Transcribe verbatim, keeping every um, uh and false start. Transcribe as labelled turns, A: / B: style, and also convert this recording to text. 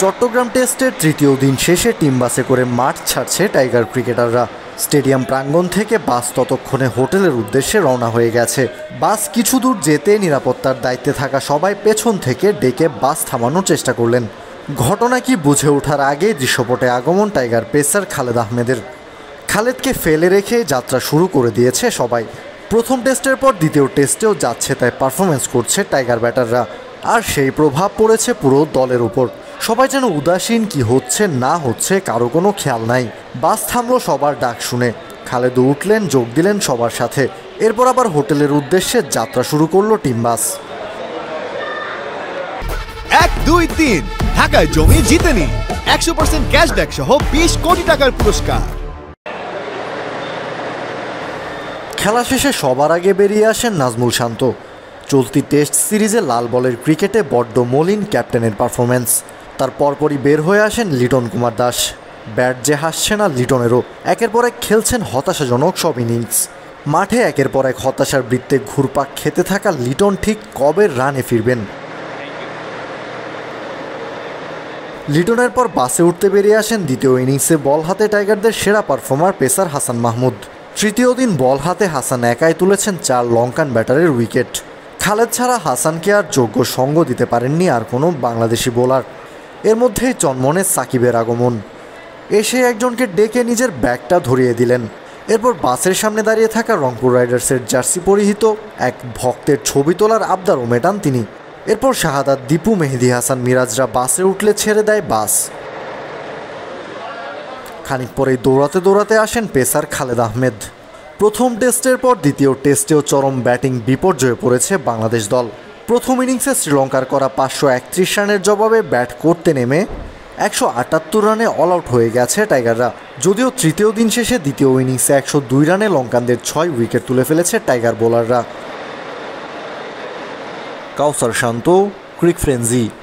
A: চট্টগ্রাম টেস্টের তৃতীয় দিন শেষে টিম বাসে করে মাঠ ছাড়ছে টাইগার ক্রিকেটাররা। স্টেডিয়াম প্রাঙ্গণ থেকে বাস ততক্ষণে হোটেলের উদ্দেশ্যে রওনা হয়ে গেছে। বাস কিছু দূর যেতে নিরাপত্তার দায়িত্বে থাকা সবাই পেছন থেকে ডেকে বাস থামানোর চেষ্টা করলেন। ঘটনা কি বুঝে ওঠার আগে দৃশ্যপটে আগমন টাইগার পেসার খালেদ আহমেদের। খালেদকে ফেলে রেখে যাত্রা শুরু করে দিয়েছে সবাই। প্রথম টেস্টের পর দ্বিতীয় টেস্টেও যাচ্ছে তাই পারফরমেন্স করছে টাইগার ব্যাটাররা, আর সেই প্রভাব পড়েছে পুরো দলের উপর। সবাই যেন উদাসীন, কি হচ্ছে না হচ্ছে কারো কোনো খেয়াল নাই। বাস থামলো সবার ডাক শুনে, খালেদ উঠলেন, যোগ দিলেন সবার সাথে। এরপর আবার হোটেলের উদ্দেশ্যে যাত্রা শুরু করলো টিম বাস।
B: এক দুই তিন ঢাকায় জমি জিতে নিন একশো পার্সেন্ট ক্যাশব্যাক সহ বিশ কোটি টাকার পুরস্কার।
A: খেলা শেষে সবার আগে বেরিয়ে আসেন নাজমুল শান্ত। চলতি টেস্ট সিরিজে লাল বলের ক্রিকেটে বড্ড মলিন ক্যাপ্টেনের পারফরমেন্স। তার পরপরই বের হয়ে আসেন লিটন কুমার দাস। ব্যাট যে হাসছে না লিটনেরও। একের পর এক খেলছেন হতাশাজনক সব ইনিংস। মাঠে একের পর এক হতাশার বৃত্তে ঘুরপাক খেতে থাকা লিটন ঠিক কবে রানে ফিরবেন। লিটনের পর বাসে উঠতে বেরিয়ে আসেন দ্বিতীয় ইনিংসে বল হাতে টাইগারদের সেরা পারফর্মার পেসার হাসান মাহমুদ। তৃতীয় দিন বল হাতে হাসান একাই তুলেছেন চার লঙ্কান ব্যাটারের উইকেট। খালেদ ছাড়া হাসানকে আর যোগ্য সঙ্গ দিতে পারেননি আর কোনো বাংলাদেশি বোলার। এর মধ্যেই চনমনে সাকিবের আগমন। এসে একজনকে ডেকে নিজের ব্যাগটা ধরিয়ে দিলেন। এরপর বাসের সামনে দাঁড়িয়ে থাকা রংপুর রাইডার্সের জার্সি পরিহিত এক ভক্তের ছবি তোলার আবদারও মেটান তিনি। এরপর শাহাদাত, দীপু, মেহেদি হাসান, মিরাজরা বাসে উঠলে ছেড়ে দেয় বাস। খানিক পরেই দৌড়াতে দৌড়াতে আসেন পেসার খালেদ আহমেদ। প্রথম টেস্টের পর দ্বিতীয় টেস্টেও চরম ব্যাটিং বিপর্যয়ে পড়েছে বাংলাদেশ দল। প্রথম ইনিংসে শ্রীলঙ্কার করা পাঁচশো একত্রিশ রানের জবাবে ব্যাট করতে নেমে একশো আটাত্তর রানে অল আউট হয়ে গেছে টাইগাররা। যদিও তৃতীয় দিন শেষে দ্বিতীয় ইনিংসে একশো দুই রানে লঙ্কানদের ছয় উইকেট তুলে ফেলেছে টাইগার বোলাররা। কাউসার শান্ত, ক্রিকফ্রেঞ্জি।